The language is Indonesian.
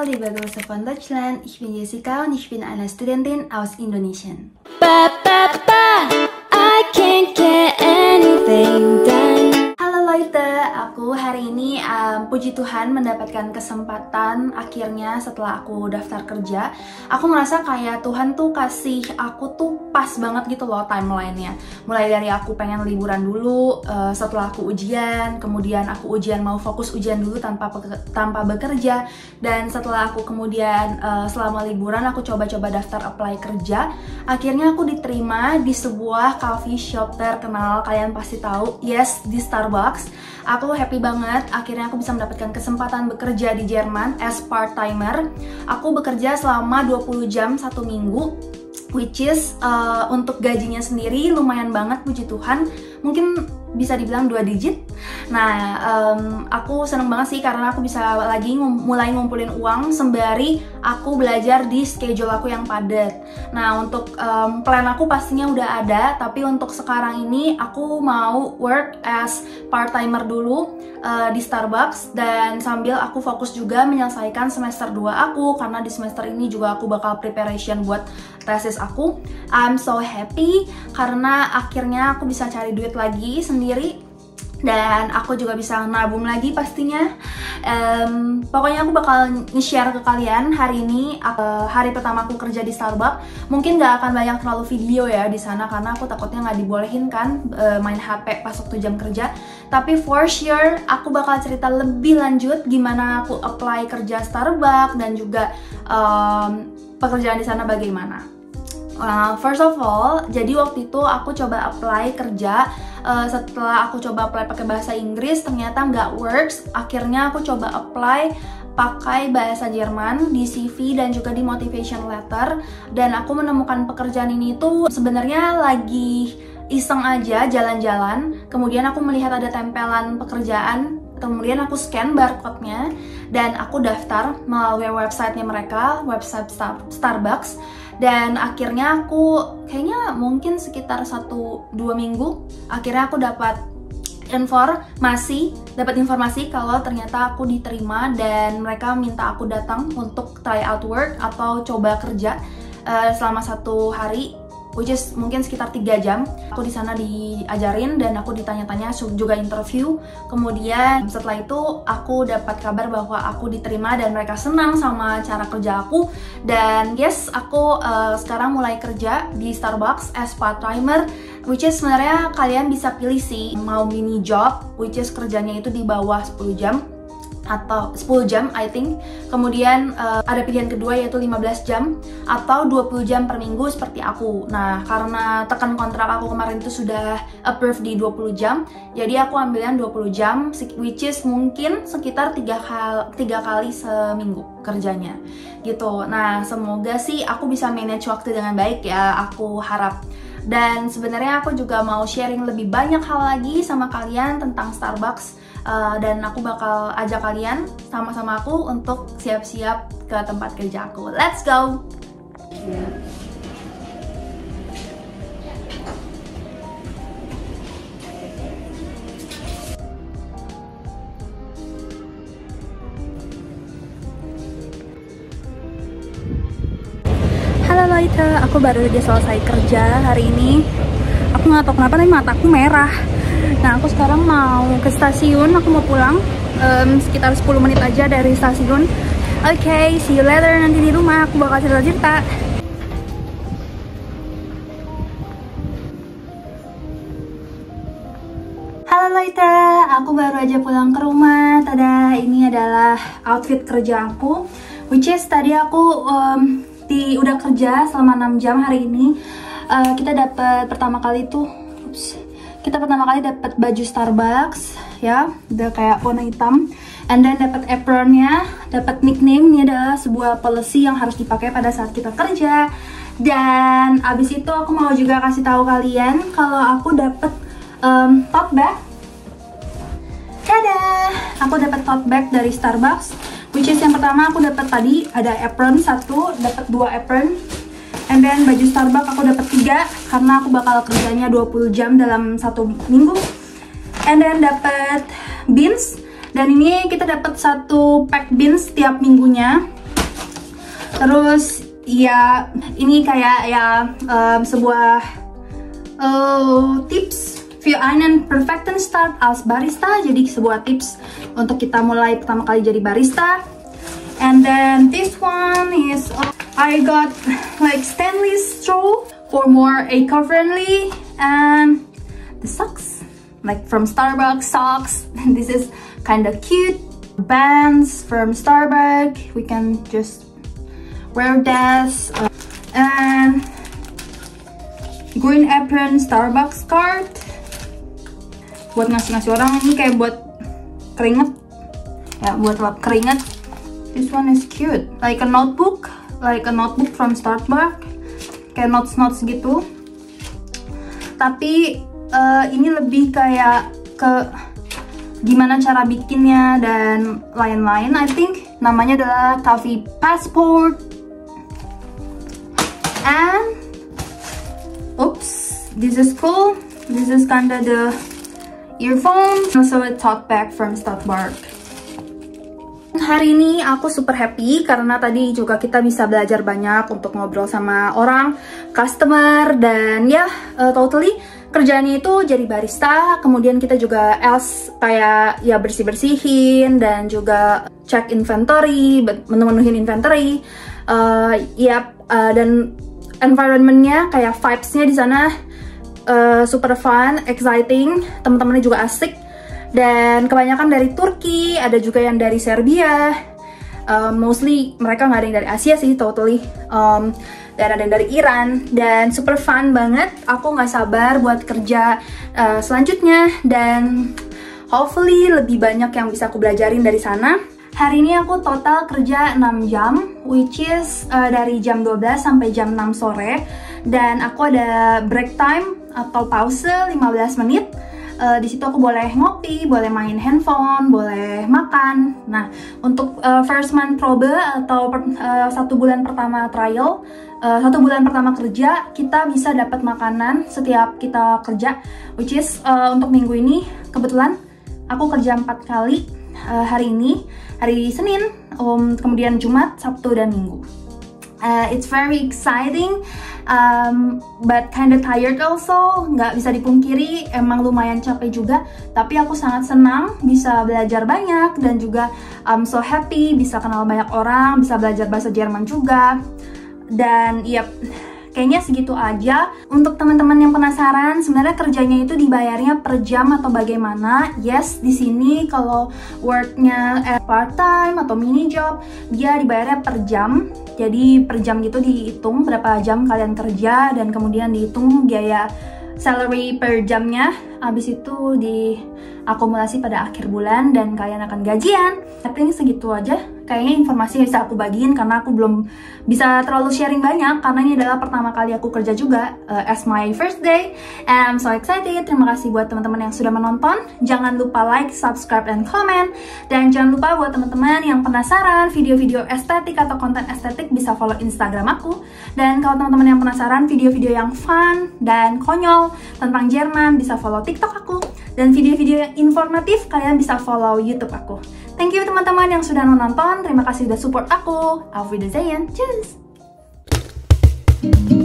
Hallo liebe Grüße von Deutschland, ich bin Jessica und ich bin eine Studentin aus Indonesien. I can't get anything done. Halo Leute, aku hari ini puji Tuhan mendapatkan kesempatan akhirnya setelah aku daftar kerja. Aku ngerasa kayak Tuhan tuh kasih aku tuh pas banget gitu loh timelinenya. Mulai dari aku pengen liburan dulu, setelah aku ujian, kemudian aku ujian mau fokus ujian dulu tanpa bekerja, dan setelah aku kemudian selama liburan aku coba-coba daftar apply kerja. Akhirnya aku diterima di sebuah coffee shop terkenal, kalian pasti tahu, yes, di Starbucks. Aku happy banget, akhirnya aku bisa mendapatkan kesempatan bekerja di Jerman as part-timer. Aku bekerja selama 20 jam 1 minggu, which is untuk gajinya sendiri lumayan banget, puji Tuhan. Mungkin bisa dibilang 2 digit. Nah, aku seneng banget sih karena aku bisa lagi mulai ngumpulin uang sembari aku belajar di schedule aku yang padat. Nah, untuk plan aku pastinya udah ada, tapi untuk sekarang ini aku mau work as part-timer dulu di Starbucks, dan sambil aku fokus juga menyelesaikan semester 2 aku, karena di semester ini juga aku bakal preparation buat tesis aku. I'm so happy karena akhirnya aku bisa cari duit lagi sendiri, dan aku juga bisa nabung lagi pastinya. Pokoknya aku bakal nge-share ke kalian hari ini, hari pertama aku kerja di Starbucks. Mungkin gak akan banyak terlalu video ya di sana karena aku takutnya nggak dibolehin kan main HP pas waktu jam kerja. Tapi for sure aku bakal cerita lebih lanjut gimana aku apply kerja Starbucks dan juga pekerjaan di sana bagaimana. First of all, jadi waktu itu aku coba apply kerja. Setelah aku coba apply pakai bahasa Inggris, ternyata nggak works. Akhirnya aku coba apply pakai bahasa Jerman di CV dan juga di motivation letter. Dan aku menemukan pekerjaan ini tuh sebenarnya lagi iseng aja jalan-jalan. Kemudian aku melihat ada tempelan pekerjaan, kemudian aku scan barcode-nya dan aku daftar melalui websitenya mereka, website Starbucks. Dan akhirnya aku kayaknya mungkin sekitar 1-2 minggu akhirnya aku dapat informasi kalau ternyata aku diterima, dan mereka minta aku datang untuk try out work atau coba kerja selama 1 hari, which is mungkin sekitar 3 jam. Aku di sana diajarin dan aku ditanya-tanya, juga interview. Kemudian setelah itu aku dapat kabar bahwa aku diterima dan mereka senang sama cara kerja aku. Dan yes, aku sekarang mulai kerja di Starbucks as part-timer, which is sebenarnya kalian bisa pilih sih mau mini job, which is kerjanya itu di bawah 10 jam atau 10 jam I think. Kemudian ada pilihan kedua yaitu 15 jam atau 20 jam per minggu seperti aku. Nah, karena tekan kontrak aku kemarin itu sudah approve di 20 jam, jadi aku ambil yang 20 jam, which is mungkin sekitar 3 kali seminggu kerjanya gitu. Nah, semoga sih aku bisa manage waktu dengan baik ya, aku harap. Dan sebenarnya aku juga mau sharing lebih banyak hal lagi sama kalian tentang Starbucks. Dan aku bakal ajak kalian sama-sama aku untuk siap-siap ke tempat kerja aku. Let's go! Halo Leute, aku baru aja selesai kerja hari ini. Aku nggak tahu kenapa nih mataku merah. Nah, aku sekarang mau ke stasiun, aku mau pulang sekitar 10 menit aja dari stasiun. Oke, see you later nanti di rumah, aku bakal cerita-cerita. Halo Loita, aku baru aja pulang ke rumah. Tada, ini adalah outfit kerja aku, which is tadi aku udah kerja selama 6 jam hari ini. Kita dapat pertama kali dapat baju Starbucks ya, udah kayak warna hitam, and then dapat apronnya, dapat nickname. Ini adalah sebuah policy yang harus dipakai pada saat kita kerja. Dan abis itu aku mau juga kasih tahu kalian kalau aku dapat tote bag. Tada, aku dapat tote bag dari Starbucks, which is yang pertama aku dapat tadi ada apron 1, dapat 2 apron. And then baju Starbucks aku dapat 3 karena aku bakal kerjanya 20 jam dalam 1 minggu. And then dapat beans, dan ini kita dapat 1 pack beans tiap minggunya. Terus ya ini kayak ya sebuah tips für einen perfekten Start als Barista. Jadi sebuah tips untuk kita mulai pertama kali jadi barista. And then this one is I got like stainless straw for more eco-friendly, and the socks like from Starbucks socks. This is kind of cute. Bands from Starbucks, we can just wear this. And green apron Starbucks card buat ngasih-ngasih orang. Ini kayak buat keringet ya, buat lap keringet. This one is cute, like a notebook from Starbucks, kayak notes gitu. Tapi ini lebih kayak ke gimana cara bikinnya dan lain-lain. I think namanya adalah Coffee Passport. And oops, this is cool. This is kinda the earphones. Also a tote bag from Starbucks. Hari ini aku super happy karena tadi juga kita bisa belajar banyak untuk ngobrol sama orang, customer, dan ya totally kerjaannya itu jadi barista. Kemudian kita juga kayak ya bersih-bersihin dan juga cek inventory, menuhin inventory. Dan environmentnya kayak vibes-nya di sana super fun, exciting, teman-temannya juga asik. Dan kebanyakan dari Turki, ada juga yang dari Serbia. Mostly mereka nggak ada yang dari Asia sih, totally. Dan ada yang dari Iran. Dan super fun banget. Aku nggak sabar buat kerja selanjutnya. Dan hopefully lebih banyak yang bisa aku belajarin dari sana. Hari ini aku total kerja 6 jam, which is dari jam 12 sampai jam 6 sore. Dan aku ada break time atau pause 15 menit. Di situ aku boleh ngopi, boleh main handphone, boleh makan. Nah, untuk first month probe atau 1 bulan pertama trial, 1 bulan pertama kerja, kita bisa dapat makanan setiap kita kerja. Which is untuk minggu ini, kebetulan aku kerja 4 kali hari ini. Hari Senin, kemudian Jumat, Sabtu, dan Minggu. It's very exciting, but kinda tired also. Nggak bisa dipungkiri, emang lumayan capek juga. Tapi aku sangat senang bisa belajar banyak dan juga I'm so happy bisa kenal banyak orang, bisa belajar bahasa Jerman juga. Dan yep, kayaknya segitu aja. Untuk teman-teman yang penasaran, sebenarnya kerjanya itu dibayarnya per jam atau bagaimana? Yes, di sini kalau worknya part time atau mini job, dia dibayarnya per jam. Jadi per jam gitu dihitung berapa jam kalian kerja dan kemudian dihitung biaya salary per jamnya. Habis itu diakumulasi pada akhir bulan dan kalian akan gajian. I think segitu aja. Kayaknya informasi yang bisa aku bagiin karena aku belum bisa terlalu sharing banyak karena ini adalah pertama kali aku kerja juga as my first day, and I'm so excited. Terima kasih buat teman-teman yang sudah menonton. Jangan lupa like, subscribe, dan comment. Dan jangan lupa buat teman-teman yang penasaran video-video estetik atau konten estetik bisa follow Instagram aku. Dan kalau teman-teman yang penasaran video-video yang fun dan konyol tentang Jerman bisa follow TikTok aku. Dan video-video yang informatif kalian bisa follow YouTube aku. Thank you teman-teman yang sudah menonton. Terima kasih sudah support aku. Auf Wiedersehen. Tschüss.